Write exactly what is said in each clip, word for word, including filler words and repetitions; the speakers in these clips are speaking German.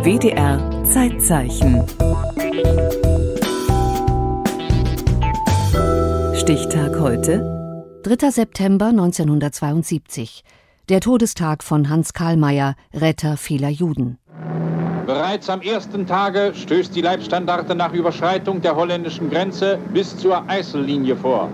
W D R Zeitzeichen. Stichtag heute: dritter September neunzehnhundertzweiundsiebzig. Der Todestag von Hans Kallmayr, Retter vieler Juden. Bereits am ersten Tage stößt die Leibstandarte nach Überschreitung der holländischen Grenze bis zur Eisellinie vor.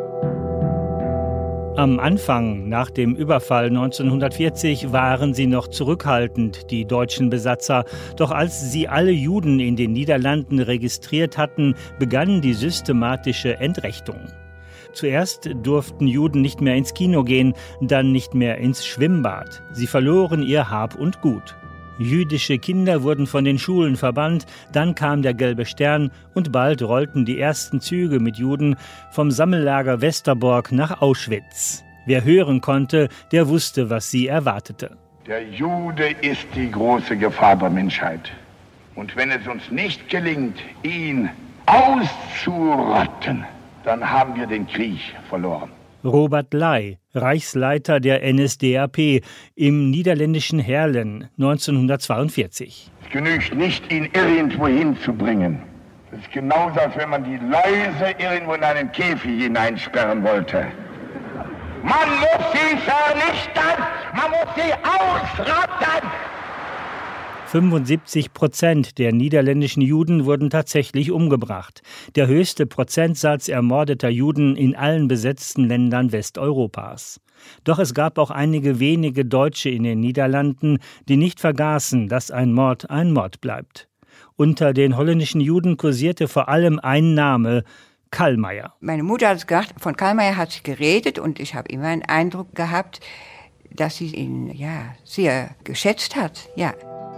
Am Anfang, nach dem Überfall neunzehnhundertvierzig, waren sie noch zurückhaltend, die deutschen Besatzer. Doch als sie alle Juden in den Niederlanden registriert hatten, begann die systematische Entrechtung. Zuerst durften Juden nicht mehr ins Kino gehen, dann nicht mehr ins Schwimmbad. Sie verloren ihr Hab und Gut. Jüdische Kinder wurden von den Schulen verbannt, dann kam der Gelbe Stern und bald rollten die ersten Züge mit Juden vom Sammellager Westerbork nach Auschwitz. Wer hören konnte, der wusste, was sie erwartete. Der Jude ist die große Gefahr der Menschheit. Und wenn es uns nicht gelingt, ihn auszurotten, dann haben wir den Krieg verloren. Robert Ley, Reichsleiter der N S D A P im niederländischen Heerlen neunzehnhundertzweiundvierzig. Es genügt nicht, ihn irgendwohin zu bringen. Das ist genauso, als wenn man die Läuse irgendwo in einen Käfig hineinsperren wollte. Man muss sie vernichten, man muss sie ausrotten! fünfundsiebzig Prozent der niederländischen Juden wurden tatsächlich umgebracht. Der höchste Prozentsatz ermordeter Juden in allen besetzten Ländern Westeuropas. Doch es gab auch einige wenige Deutsche in den Niederlanden, die nicht vergaßen, dass ein Mord ein Mord bleibt. Unter den holländischen Juden kursierte vor allem ein Name: Kallmayr. Meine Mutter hat gesagt, von Kallmayr hat sie geredet und ich habe immer einen Eindruck gehabt, dass sie ihn ja sehr geschätzt hat, ja.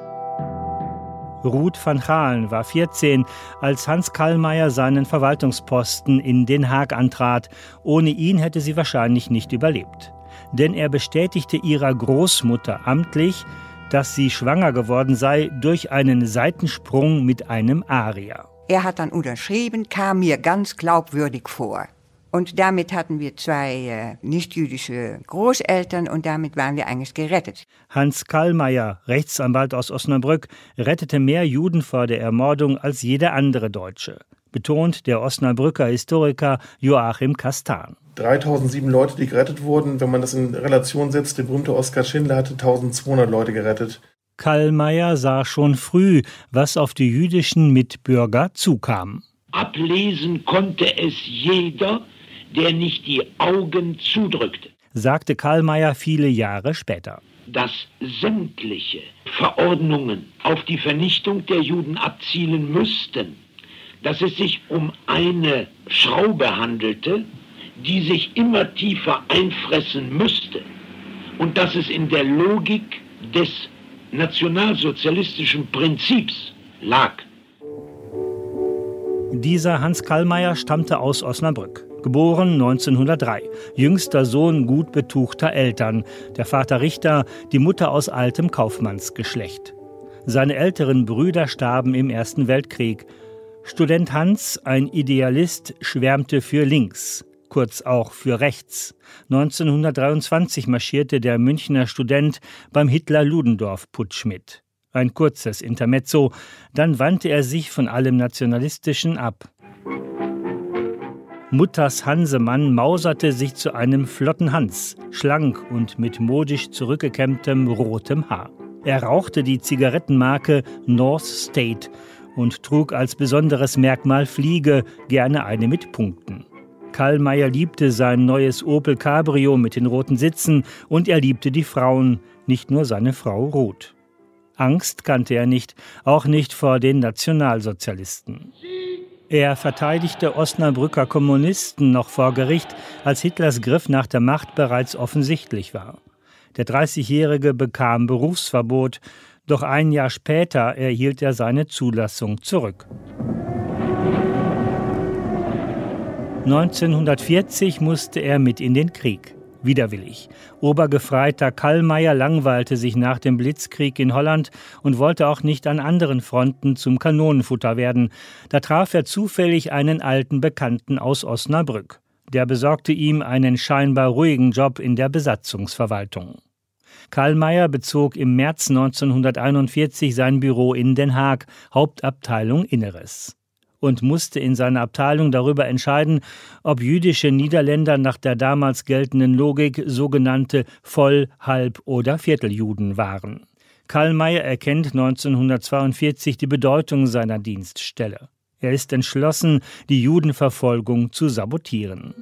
Ruth van Gaalen war vierzehn, als Hans Kallmayr seinen Verwaltungsposten in Den Haag antrat. Ohne ihn hätte sie wahrscheinlich nicht überlebt. Denn er bestätigte ihrer Großmutter amtlich, dass sie schwanger geworden sei durch einen Seitensprung mit einem Arier. Er hat dann unterschrieben, kam mir ganz glaubwürdig vor. Und damit hatten wir zwei äh, nichtjüdische Großeltern und damit waren wir eigentlich gerettet. Hans Kallmayr, Rechtsanwalt aus Osnabrück, rettete mehr Juden vor der Ermordung als jeder andere Deutsche, betont der Osnabrücker Historiker Joachim Kastan. dreitausendsieben Leute, die gerettet wurden. Wenn man das in Relation setzt, der berühmte Oskar Schindler hatte eintausendzweihundert Leute gerettet. Kallmayr sah schon früh, was auf die jüdischen Mitbürger zukam. Ablesen konnte es jeder, der nicht die Augen zudrückte, sagte Kallmayr viele Jahre später. Dass sämtliche Verordnungen auf die Vernichtung der Juden abzielen müssten, dass es sich um eine Schraube handelte, die sich immer tiefer einfressen müsste und dass es in der Logik des nationalsozialistischen Prinzips lag. Dieser Hans Kallmayr stammte aus Osnabrück. Geboren neunzehnhundertdrei, jüngster Sohn gut betuchter Eltern, der Vater Richter, die Mutter aus altem Kaufmannsgeschlecht. Seine älteren Brüder starben im Ersten Weltkrieg. Student Hans, ein Idealist, schwärmte für links, kurz auch für rechts. neunzehnhundertdreiundzwanzig marschierte der Münchner Student beim Hitler-Ludendorff-Putsch mit. Ein kurzes Intermezzo, dann wandte er sich von allem Nationalistischen ab. Mutters Hansemann mauserte sich zu einem flotten Hans, schlank und mit modisch zurückgekämmtem rotem Haar. Er rauchte die Zigarettenmarke North State und trug als besonderes Merkmal Fliege, gerne eine mit Punkten. Kallmayr liebte sein neues Opel Cabrio mit den roten Sitzen und er liebte die Frauen, nicht nur seine Frau Ruth. Angst kannte er nicht, auch nicht vor den Nationalsozialisten. Er verteidigte Osnabrücker Kommunisten noch vor Gericht, als Hitlers Griff nach der Macht bereits offensichtlich war. Der dreißigjährige bekam Berufsverbot, doch ein Jahr später erhielt er seine Zulassung zurück. neunzehnhundertvierzig musste er mit in den Krieg. Widerwillig. Obergefreiter Kallmayr langweilte sich nach dem Blitzkrieg in Holland und wollte auch nicht an anderen Fronten zum Kanonenfutter werden. Da traf er zufällig einen alten Bekannten aus Osnabrück. Der besorgte ihm einen scheinbar ruhigen Job in der Besatzungsverwaltung. Kallmayer bezog im März neunzehnhunderteinundvierzig sein Büro in Den Haag, Hauptabteilung Inneres, und musste in seiner Abteilung darüber entscheiden, ob jüdische Niederländer nach der damals geltenden Logik sogenannte Voll-, Halb- oder Vierteljuden waren. Kallmayer erkennt neunzehnhundertzweiundvierzig die Bedeutung seiner Dienststelle. Er ist entschlossen, die Judenverfolgung zu sabotieren.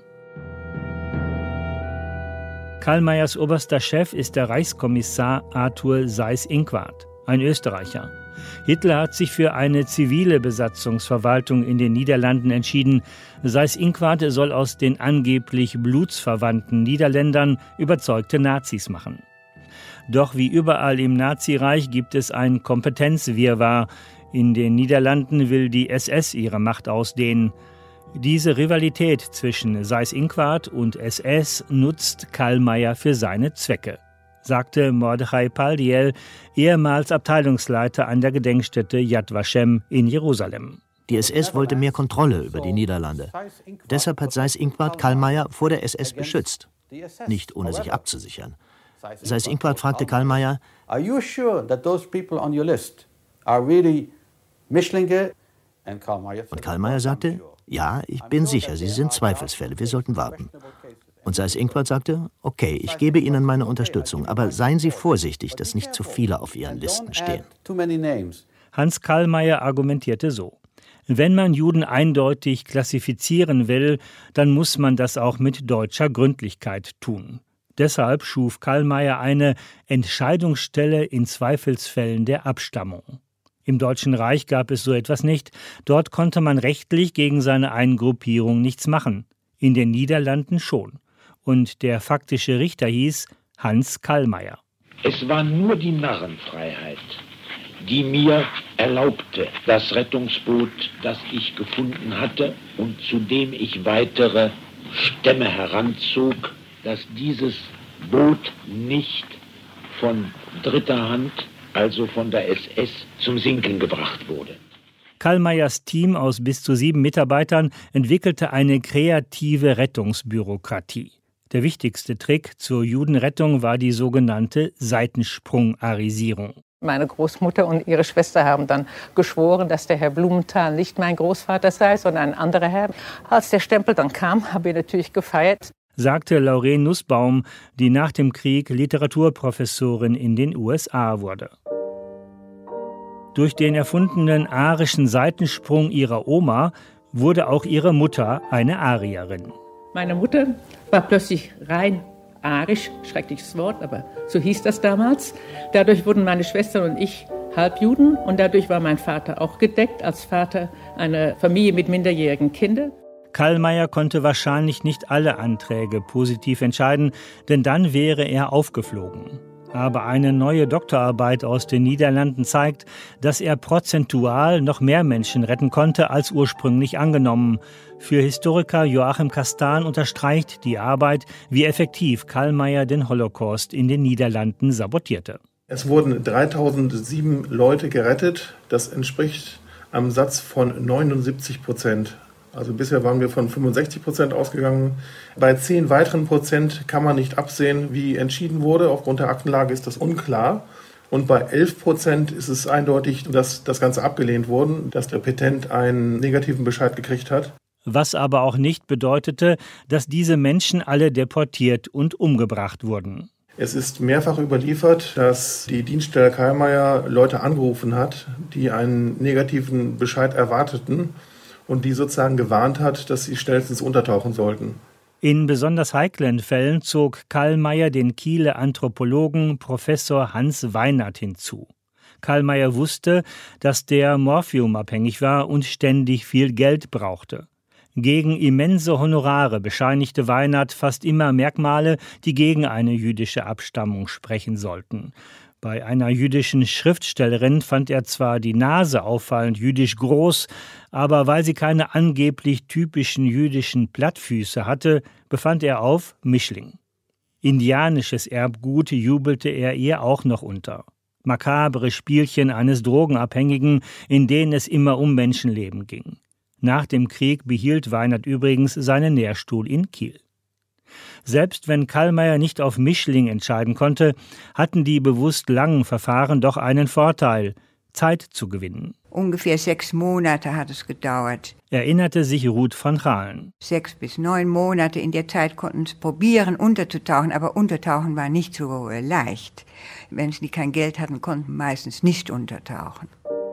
Kallmayers oberster Chef ist der Reichskommissar Arthur Seyß-Inquart, ein Österreicher. Hitler hat sich für eine zivile Besatzungsverwaltung in den Niederlanden entschieden. Seyß-Inquart soll aus den angeblich blutsverwandten Niederländern überzeugte Nazis machen. Doch wie überall im Nazireich gibt es ein Kompetenzwirrwarr. In den Niederlanden will die S S ihre Macht ausdehnen. Diese Rivalität zwischen Seyß-Inquart und S S nutzt Kallmayer für seine Zwecke, sagte Mordechai Paldiel, ehemals Abteilungsleiter an der Gedenkstätte Yad Vashem in Jerusalem. Die S S wollte mehr Kontrolle über die Niederlande. Deshalb hat Seyß-Inquart Kallmayer vor der S S beschützt, nicht ohne sich abzusichern. Seyß-Inquart fragte Kallmayer, Are you sure that those people on your list are really Mischlinge? Und Kallmayer sagte, ja, ich bin sicher, sie sind Zweifelsfälle, wir sollten warten. Und Seyß-Inquart sagte, okay, ich gebe Ihnen meine Unterstützung, aber seien Sie vorsichtig, dass nicht zu viele auf Ihren Listen stehen. Hans Kallmayer argumentierte so: Wenn man Juden eindeutig klassifizieren will, dann muss man das auch mit deutscher Gründlichkeit tun. Deshalb schuf Kallmayer eine Entscheidungsstelle in Zweifelsfällen der Abstammung. Im Deutschen Reich gab es so etwas nicht. Dort konnte man rechtlich gegen seine Eingruppierung nichts machen. In den Niederlanden schon. Und der faktische Richter hieß Hans Kallmayer. Es war nur die Narrenfreiheit, die mir erlaubte, das Rettungsboot, das ich gefunden hatte und zu dem ich weitere Stämme heranzog, dass dieses Boot nicht von dritter Hand, also von der S S, zum Sinken gebracht wurde. Kallmayers Team aus bis zu sieben Mitarbeitern entwickelte eine kreative Rettungsbürokratie. Der wichtigste Trick zur Judenrettung war die sogenannte Seitensprungarisierung. Meine Großmutter und ihre Schwester haben dann geschworen, dass der Herr Blumenthal nicht mein Großvater sei, sondern ein anderer Herr. Als der Stempel dann kam, habe ich natürlich gefeiert, sagte Laureen Nussbaum, die nach dem Krieg Literaturprofessorin in den U S A wurde. Durch den erfundenen arischen Seitensprung ihrer Oma wurde auch ihre Mutter eine Arierin. Meine Mutter war plötzlich rein arisch, schreckliches Wort, aber so hieß das damals. Dadurch wurden meine Schwestern und ich Halbjuden und dadurch war mein Vater auch gedeckt, als Vater einer Familie mit minderjährigen Kindern. Kallmayer konnte wahrscheinlich nicht alle Anträge positiv entscheiden, denn dann wäre er aufgeflogen. Aber eine neue Doktorarbeit aus den Niederlanden zeigt, dass er prozentual noch mehr Menschen retten konnte als ursprünglich angenommen. Für Historiker Joachim Kastan unterstreicht die Arbeit, wie effektiv Kallmayer den Holocaust in den Niederlanden sabotierte. Es wurden dreitausendsieben Leute gerettet. Das entspricht einem Satz von neunundsiebzig Prozent. Also bisher waren wir von fünfundsechzig Prozent ausgegangen. Bei zehn weiteren Prozent kann man nicht absehen, wie entschieden wurde. Aufgrund der Aktenlage ist das unklar. Und bei elf Prozent ist es eindeutig, dass das Ganze abgelehnt wurde, dass der Petent einen negativen Bescheid gekriegt hat. Was aber auch nicht bedeutete, dass diese Menschen alle deportiert und umgebracht wurden. Es ist mehrfach überliefert, dass die Dienststelle Kallmayer Leute angerufen hat, die einen negativen Bescheid erwarteten und die sozusagen gewarnt hat, dass sie schnellstens untertauchen sollten. In besonders heiklen Fällen zog Kallmayer den Kieler Anthropologen Professor Hans Weinert hinzu. Kallmayer wusste, dass der morphiumabhängig war und ständig viel Geld brauchte. Gegen immense Honorare bescheinigte Weinert fast immer Merkmale, die gegen eine jüdische Abstammung sprechen sollten. Bei einer jüdischen Schriftstellerin fand er zwar die Nase auffallend jüdisch groß, aber weil sie keine angeblich typischen jüdischen Plattfüße hatte, befand er auf Mischling. Indianisches Erbgut jubelte er ihr auch noch unter. Makabere Spielchen eines Drogenabhängigen, in denen es immer um Menschenleben ging. Nach dem Krieg behielt Weinert übrigens seinen Lehrstuhl in Kiel. Selbst wenn Kallmayr nicht auf Mischling entscheiden konnte, hatten die bewusst langen Verfahren doch einen Vorteil: Zeit zu gewinnen. Ungefähr sechs Monate hat es gedauert. Erinnerte sich Ruth von Ralen. Sechs bis neun Monate. In der Zeit konnten sie probieren, unterzutauchen, aber untertauchen war nicht so leicht. Wenn sie kein Geld hatten, konnten meistens nicht untertauchen.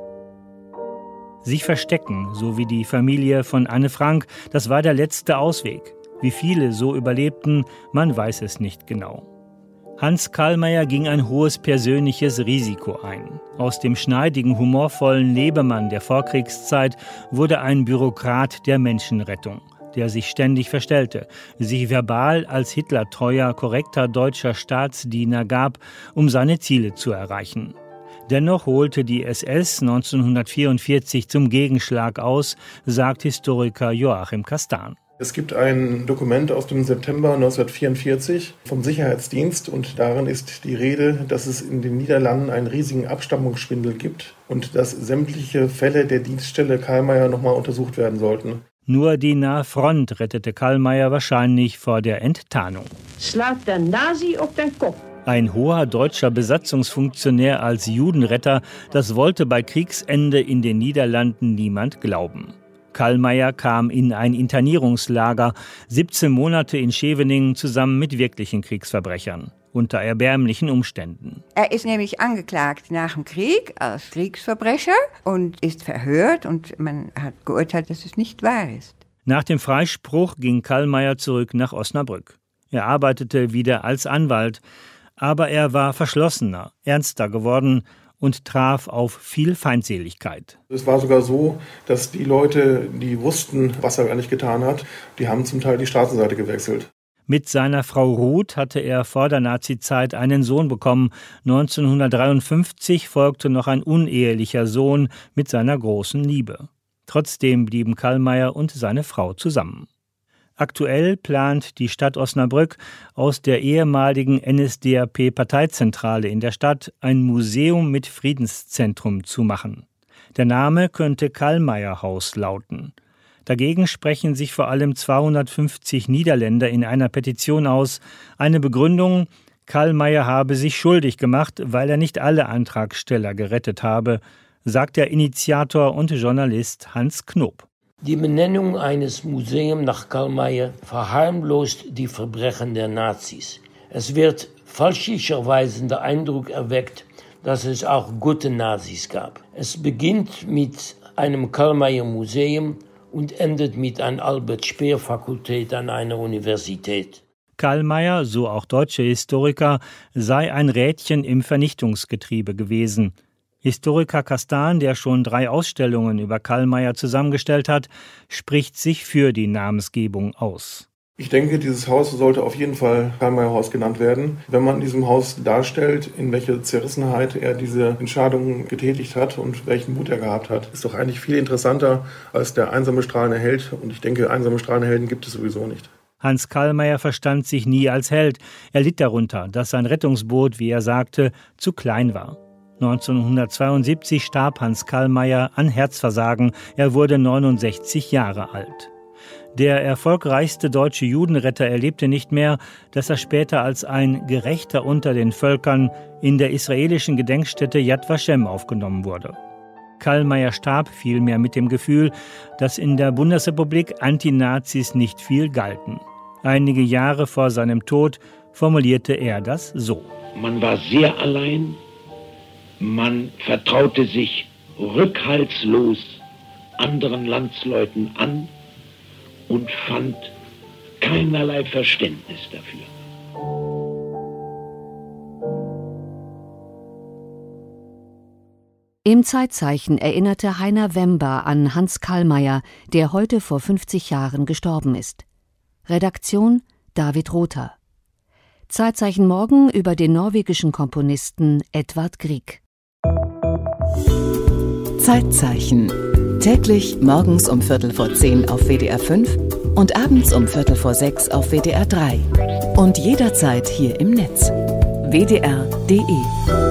Sich verstecken, so wie die Familie von Anne Frank, das war der letzte Ausweg. Wie viele so überlebten, man weiß es nicht genau. Hans Kallmayr ging ein hohes persönliches Risiko ein. Aus dem schneidigen, humorvollen Lebemann der Vorkriegszeit wurde ein Bürokrat der Menschenrettung, der sich ständig verstellte, sich verbal als hitlertreuer, korrekter deutscher Staatsdiener gab, um seine Ziele zu erreichen. Dennoch holte die S S neunzehnhundertvierundvierzig zum Gegenschlag aus, sagt Historiker Joachim Kastan. Es gibt ein Dokument aus dem September neunzehnhundertvierundvierzig vom Sicherheitsdienst und darin ist die Rede, dass es in den Niederlanden einen riesigen Abstammungsschwindel gibt und dass sämtliche Fälle der Dienststelle Kallmayr nochmal untersucht werden sollten. Nur die nahe Front rettete Kallmayr wahrscheinlich vor der Enttarnung. Slaat der Nazi auf den Kopf. Ein hoher deutscher Besatzungsfunktionär als Judenretter, das wollte bei Kriegsende in den Niederlanden niemand glauben. Kallmayr kam in ein Internierungslager, siebzehn Monate in Scheveningen zusammen mit wirklichen Kriegsverbrechern, unter erbärmlichen Umständen. Er ist nämlich angeklagt nach dem Krieg als Kriegsverbrecher und ist verhört und man hat geurteilt, dass es nicht wahr ist. Nach dem Freispruch ging Kallmayr zurück nach Osnabrück. Er arbeitete wieder als Anwalt, aber er war verschlossener, ernster geworden und traf auf viel Feindseligkeit. Es war sogar so, dass die Leute, die wussten, was er eigentlich getan hat, die haben zum Teil die Straßenseite gewechselt. Mit seiner Frau Ruth hatte er vor der Nazizeit einen Sohn bekommen. neunzehnhundertdreiundfünfzig folgte noch ein unehelicher Sohn mit seiner großen Liebe. Trotzdem blieben Kallmayr und seine Frau zusammen. Aktuell plant die Stadt Osnabrück, aus der ehemaligen N S D A P-Parteizentrale in der Stadt ein Museum mit Friedenszentrum zu machen. Der Name könnte Kallmayr-Haus lauten. Dagegen sprechen sich vor allem zweihundertfünfzig Niederländer in einer Petition aus. Eine Begründung: Kallmayr habe sich schuldig gemacht, weil er nicht alle Antragsteller gerettet habe, sagt der Initiator und Journalist Hans Knob. Die Benennung eines Museums nach Kallmayr verharmlost die Verbrechen der Nazis. Es wird fälschlicherweise der Eindruck erweckt, dass es auch gute Nazis gab. Es beginnt mit einem Kallmayr-Museum und endet mit einer Albert-Speer-Fakultät an einer Universität. Kallmayr, so auch deutsche Historiker, sei ein Rädchen im Vernichtungsgetriebe gewesen. Historiker Kastan, der schon drei Ausstellungen über Kallmayr zusammengestellt hat, spricht sich für die Namensgebung aus. Ich denke, dieses Haus sollte auf jeden Fall Kallmayr-Haus genannt werden. Wenn man in diesem Haus darstellt, in welche Zerrissenheit er diese Entscheidungen getätigt hat und welchen Mut er gehabt hat, ist doch eigentlich viel interessanter als der einsame strahlende Held. Und ich denke, einsame strahlende Helden gibt es sowieso nicht. Hans Kallmayr verstand sich nie als Held. Er litt darunter, dass sein Rettungsboot, wie er sagte, zu klein war. neunzehnhundertzweiundsiebzig starb Hans Kallmayr an Herzversagen. Er wurde neunundsechzig Jahre alt. Der erfolgreichste deutsche Judenretter erlebte nicht mehr, dass er später als ein Gerechter unter den Völkern in der israelischen Gedenkstätte Yad Vashem aufgenommen wurde. Kallmayr starb vielmehr mit dem Gefühl, dass in der Bundesrepublik Antinazis nicht viel galten. Einige Jahre vor seinem Tod formulierte er das so: Man war sehr allein. Man vertraute sich rückhaltslos anderen Landsleuten an und fand keinerlei Verständnis dafür. Im Zeitzeichen erinnerte Heiner Wember an Hans Kallmayr, der heute vor fünfzig Jahren gestorben ist. Redaktion David Rother. Zeitzeichen morgen über den norwegischen Komponisten Edvard Grieg. Zeitzeichen. Täglich morgens um Viertel vor zehn auf W D R fünf und abends um Viertel vor sechs auf W D R drei. Und jederzeit hier im Netz. W D R punkt de